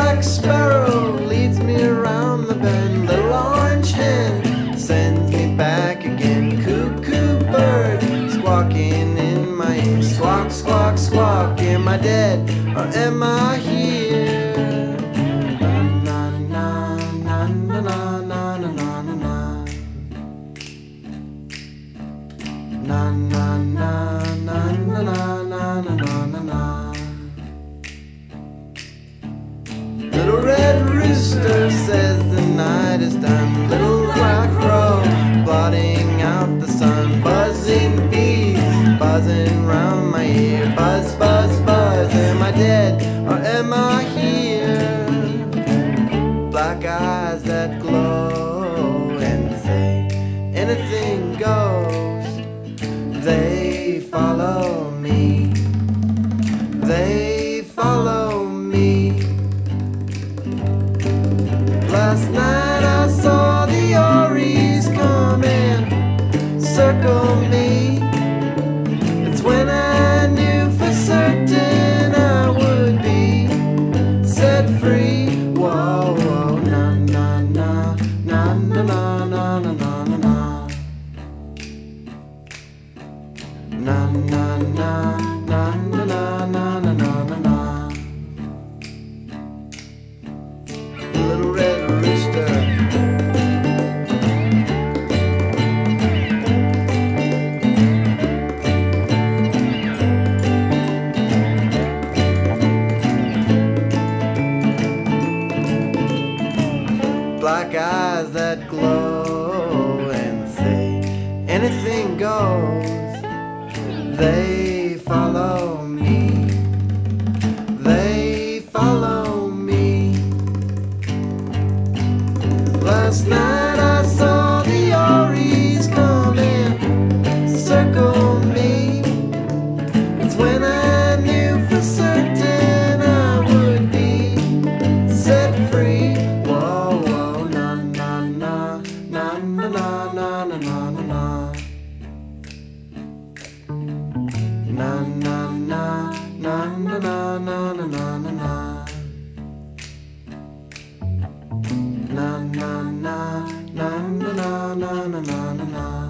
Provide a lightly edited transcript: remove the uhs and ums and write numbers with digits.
Jack Sparrow leads me around the bend. Little orange hen sends me back again. Cuckoo bird squawking in my ear. Squawk, squawk, squawk. Am I dead or am I here? Na na na na na na na na na na. Na na na na na na na na na na. Little red rooster says the night is done. Little black crow blotting out the sun. Buzzing bees buzzing round my ear. Buzz, buzz, buzz. Am I dead or am I here? Black eyes that glow and say anything goes. They follow me. They follow me. Last night I saw the Auries come and circle me. It's when I knew for certain I would be set free. Whoa, whoa, na na na na na na na na na na. Na na na na na na na na na na. Little red rooster. Black eyes that glow and say anything goes. They follow me. They follow me. Last night I saw the Auries come and circle me. It's when I knew for certain I would be set free. Whoa, whoa, na na na na na na na na na na. Na na na na na na na na na na. Na na na na na na na na na na.